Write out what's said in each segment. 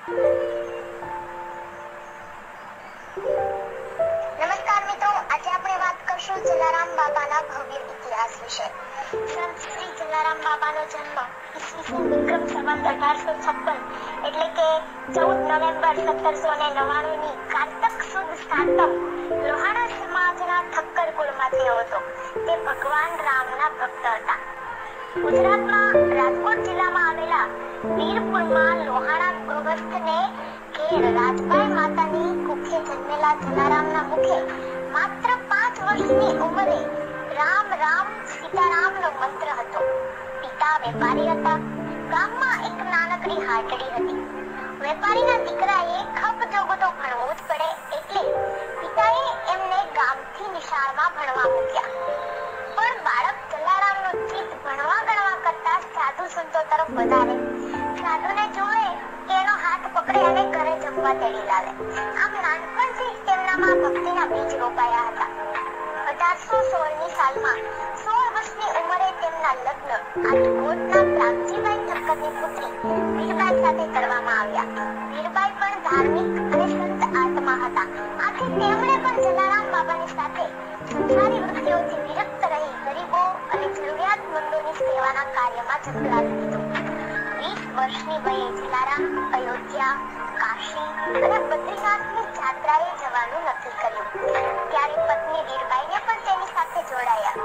નમસ્કાર મિત્રો, આજે આપણે વાત કરશું જલારામ બાપાના ભવ્ય ઇતિહાસ વિશે. સંત શ્રી જલારામ બાપાનો જન્મ ઈસવીસન વિક્રમ સંવત 1856 એટલે કે 14 નવેમ્બર 1799 ની કારતક સુદ સાતમ લોહાણા સમાજના ઠક્કર કુળમાં થયો હતો. તે ભગવાન રામના ભક્ત હતા. ગુજરાતમાં રાજકોટ જિલ્લામાં આવેલા વીરપુરમાં લોહાણા ગૃહસ્થને ઘેર રાજભાઈ માતાની કુખે જન્મેલા જલારામના મુખે માત્ર 5 વર્ષની ઉંમરે રામ રામ સીતારામનો મંત્ર હતો. પિતા વેપારી હતા. ગામમાં એક નાનકડી હાટડી હતી. વેપારીના દીકરાએ ખપ જોગતો ભણવું જ પડે એટલે પિતાએ એમને ગામથી નિશાળમાં ભણવા મૂક્યા. પણ બાળક જલારામનું ચિત્ત ભણવા ગણવા કરતા સાધુ સંતો તરફ વધારે. સાધુને જોવે કે એનો હાથ પકડે અને ઘરે જમવા તેડી લાવે. આમ નાનપણથી જ તેમનામાં ભક્તિના બીજ રોપાયા હતા. 1816 ની સાલમાં 16 વર્ષની ઉંમરે તેમના લગ્ન રાજકોટના પ્રાગજીભાઈ ઠક્કરની પુત્રી વીરબાઈ સાથે કરવામાં આવ્યા. વીરબાઈ પણ ધાર્મિક અને સંત આત્મા હતા. આથી તેમણે પણ જલારામ બાબાની સાથે સંસારી વૃત્તિઓથી વિરક્ત રહી ગરીબો અને જરૂરિયાતમંદોની સેવાના કાર્યમાં ઝંપલાવી દીધું. 20 વર્ષની વયે જલારામ અયોધ્યા, કાશી અને બદ્રીનાથની યાત્રાએ જવાનું નક્કી કર્યું. ત્યારે પત્ની વીરબાઈને પણ તેની સાથે જોડાયા.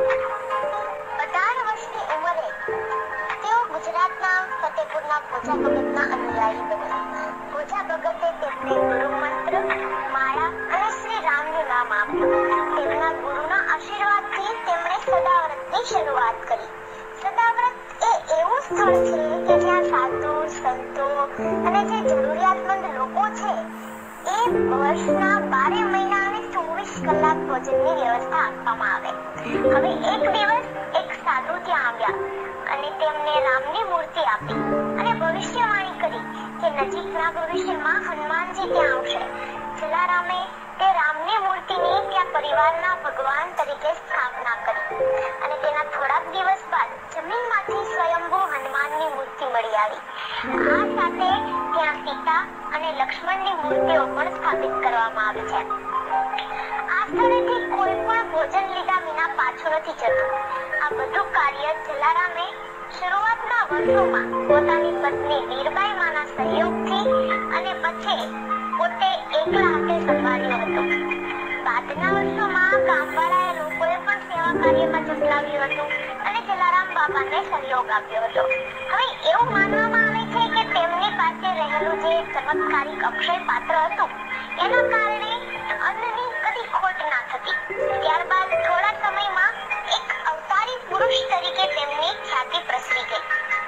18 વર્ષની ઉંમરે તેઓ ગુજરાતના ફતેપુરના ભોજા ભગતના અનુયાયી બન્યા. ભોજા ભગતે તેમને ગુરુ મંત્ર, માળા અને શ્રી રામનું નામ આપ્યું. તેમના ગુરુના આશીર્વાદથી તેમણે સદાવ્રતની શરૂઆત કરી. સદાવ્રત એ એવું સ્થળ છે કે જ્યાં સાધુ, સંતો અને જે જરૂરિયાતમંદ લોકો છે એ વર્ષના 12 મહિના અને 24 કલાક ભોજનની વ્યવસ્થા આપવામાં આવે. હવે એક દિવસ એક સાધુ ત્યાં આવ્યા અને તેમને રામની મૂર્તિ આપી અને ભવિષ્યવાણી કરી કે નજીકના ભવિષ્યમાં હનુમાનજી ત્યાં આવશે. જલારામે તે રામની મૂર્તિની ત્યાં પરિવારના ભગવાન તરીકે સ્થાપના કરી અને તેના થોડાક દિવસ બાદ જમીનમાંથી સ્વયંભૂ હનુમાનની મૂર્તિ મળી આવી. આ સાથે ત્યાં સીતા અને લક્ષ્મણની મૂર્તિઓ પણ સ્થાપિત કરવામાં આવી છે. આ સ્થળેથી કોઈ પણ ભોજન લીધા વિના પાછું નથી જતું. આ બધું કાર્ય જલારામે શરૂઆતના વર્ષોમાં પોતાની પત્ની વીરબાઈ માના સહયોગથી અને પછી પોતે એકલા હાથે સંભાળ્યું હતું. બાદના વર્ષોમાં ગામવાળાએ લોકોએ પણ સેવા કાર્યમાં ઝંપલાવ્યું હતું અને જલારામ બાપાને સહયોગ આપ્યો હતો. હવે એવું માનવામાં આવે છે કે તેમની પાસે રહેલું જે ચમત્કારિક અક્ષય પાત્ર હતું એના કારણે અન્નની કદી ખોટ ના થતી. ત્યારબાદ થોડા સમયમાં એક અવતારી પુરુષ તરીકે તેમની ખ્યાતિ પ્રસરી ગઈ.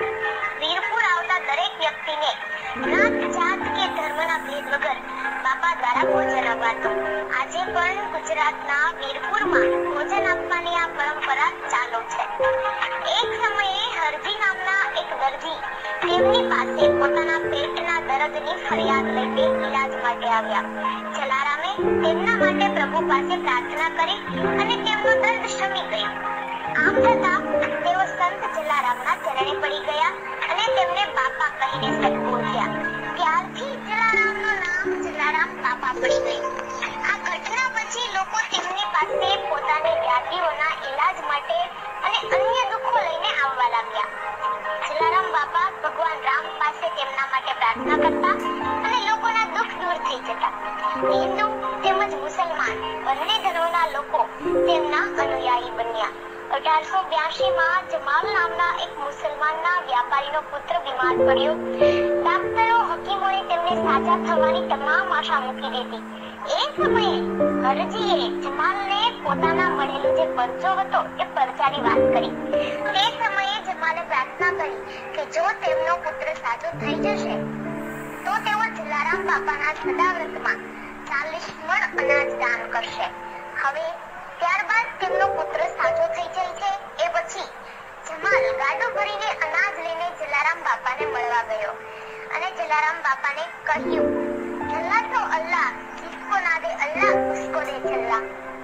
વીરપુર આવતા દરેક વ્યક્તિને નાત, જાત કે ધર્મના ભેદ વગર બાપા દ્વારા ભોજન અપાતું. આજે પણ ગુજરાતના વીરપુરમાં ભોજન આપવાની આ પરંપરા ચાલુ છે. એક સમયે હરજી નામના એક દર્દી તેમની પાસે પોતાના પેટના દર્દની ફરિયાદ લઈને ઈલાજ માટે આવ્યા. જલારામે તેમના માટે પ્રભુ પાસે પ્રાર્થના કરી અને તેમનો દર્દ શમી ગયો. આમ છતાં તેઓ સંત જલારામના ચરણે પડી ગયા અને તેમને બાપા કહીને સંબોધ્યા. ત્યારથી જલારામનું નામ જલારામ બાપા પડી ગયું. આ ઘટના પછી લોકો તેમની પાસે પોતાની વ્યાધિઓના ઈલાજ માટે અને અન્ય દુઃખો લઈને આવવા લાગ્યા. જલારામ બાપા ભગવાન રામ પાસે તેમના માટે પ્રાર્થના કરતા અને લોકોના દુઃખ દૂર થઈ જતા. હિન્દુ તેમજ મુસલમાન બંને ધર્મના લોકો તેમના અનુયાયી બન્યા. 1882માં જમાલ નામના એક મુસલમાનના વ્યાપારીનો પુત્ર બીમાર પડ્યો. ડાક્ટરો, હકીમોએ તેમને સાજા થવાની તમામ આશા મૂકી દીધી. એ સમયે હરજીએ જમાલને પોતાના મળેલો જે પરચો હતો એ પરચાની વાત કરી. તે સમયે જમાલે પ્રાર્થના કરી કે જો તેમનો પુત્ર સાજો થઈ જશે તો તેઓ જલારામ બાપાના સદાવ્રતમાં 40 મણ અનાજ દાન કરશે. હવે ત્યારબાદ તેમનો પુત્ર સાજો થઈ જાય છે. એ પછી જમાલ ગાડો ભરીને અનાજ લઈને જલારામ બાપાને મળવા ગયો અને જલારામ બાપાને કહ્યું, અલ્લાહ તો અલ્લાહ, જિસકો ના દે અલ્લાહ ઉસકો દે જલ્લા.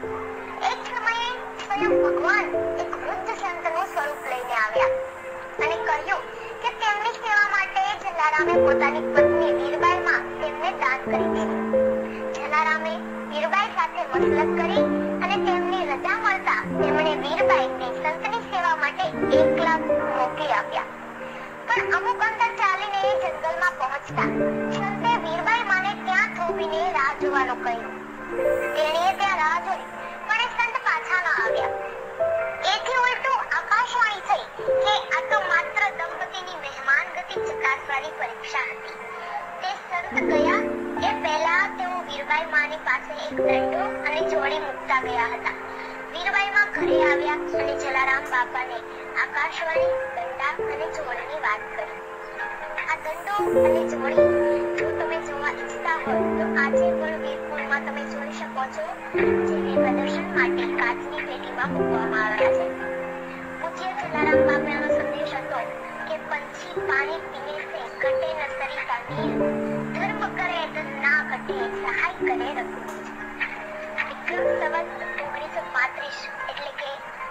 એક સમયે સ્વયં ભગવાન એક વૃદ્ધ સંતનું સ્વરૂપ લઈને આવ્યા અને કહ્યું કે તેમની સેવા માટે જલારામે પોતાની પત્ની વીરબાઈમાં મસલત કરી અને તેમની રજા મળતા તેમણે વીરબાઈને સંતની સેવા માટે 1 લાખ મોકલી આપ્યા. પણ અમુક અંતર ચાલીને એ જંગલમાં પહોંચતા સંતે વીરબાઈ માને ત્યાં થોભીને રાહ જોવાનું કહ્યું. તેણીએ ત્યાં રાહ જોઈ પણ એ સંત પાછા ન આવ્યા. એથી ઉલટું આકાશવાણી થઈ કે આ તો માત્ર દંપતીની મહેમાન ગતિ ચકાસવાની પરીક્ષા હતી. તે સંત ગયા એ પહેલા તેઓ વીરબાઈ માની પાસે એક દંડો અને જોડી મૂકતા ગયા હતા. વીરબાઈ માં ઘરે આવ્યા અને જલારામ બાપાને આકાશવાણી, દંડા અને જોડીની વાત કરી. આ દંડો અને જોડી જો તમે જોવા ઈચ્છતા હોય તો આજે પણ વીરપુરમાં તમે જોઈ શકો છો, જેને પ્રદર્શન માટે કાચની પેટીમાં મૂકવામાં આવ્યા છે. પૂજ્ય જલારામ બાપાનો સંદેશ હતો કે પંછી પાણી પીને સે ઘટે ન સરિતા નીર, ધર્મ કરે તો ના ઘટે સહાય કરે રઘુવીર. વિક્રમ સંવત 1935 એટલે કે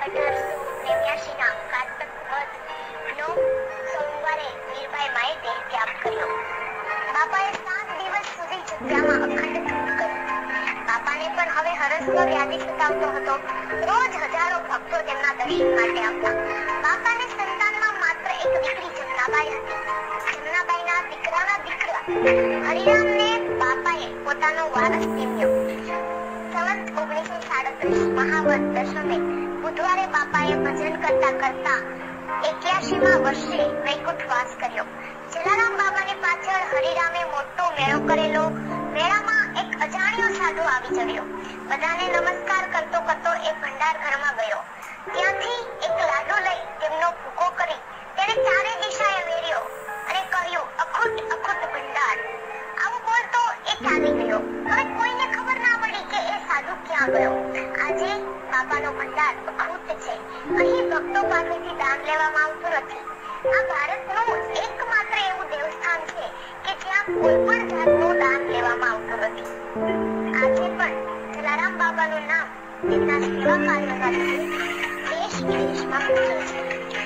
1889 ના કારતક વદ 9 સોમવારે વીરબાઈ માએ દેહ ત્યાગ કર્યો. બાપાએ 7 દિવસ સુધી જગ્યામાં અખંડ ધૂપ કર્યું. બાપાને પણ હવે હરસનો વ્યાધિ સતાવતો હતો. રોજ હજારો ભક્તો તેમના દર્શન માટે આવતા. બાપાને સંતાનમાં માત્ર એક દીકરી જમનાબાઈ હતી. જમનાબાઈના દીકરાના દીકરા હરિરામને બાપાએ પોતાનો વારસ નિમ્યો. સંવત 1937 મહાવદ દશમે બુધવારે બાપાએ ભજન કરતા કરતા 81મા વર્ષે વૈકુંઠવાસ કર્યો. જલારામ બાબાની પાછળ હરિરામે મોટો મેળો કરેલો. મેળામાં એક અજાણ્યો સાધુ આવી ચડ્યો. બધાને નમસ્કાર કરતો કરતો એ ભંડાર ઘરમાં ગયો. ત્યાંથી એક લાડુ લઈ તેમનો ભૂકો કરી તેને ચારે દિશાએ વેર્યો અને કહ્યું, અખૂટ અખૂટ ભંડાર. આવું બોલતો એ ચાલી ગયો. હવે કોઈને ખબર ના પડી કે એ સાધુ ક્યાં ગયો. આજે બાપાનો ભંડાર અખૂટ છે. અહીં ભક્તો પાસેથી દાન લેવામાં આવતું નથી. આ ભારતનું એકમાત્ર એવું દેવસ્થાન છે કે જ્યાં કોઈ પણ જાતનું દાન લેવામાં આવતું નથી. આજે પણ જલારામ બાબાનું નામ તેમના સેવા કાર્યના લીધે દેશ વિદેશમાં પૂજ્ય છે.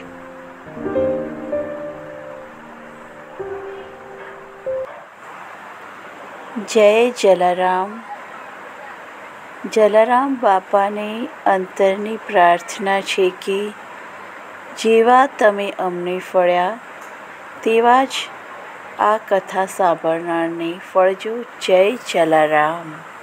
જય જલારામ. જલારામ બાપાની અંતરની પ્રાર્થના છે કે જેવા તમે અમને ફળ્યા તેવા જ આ કથા સાંભળનારને ફળજો. જય જલારામ.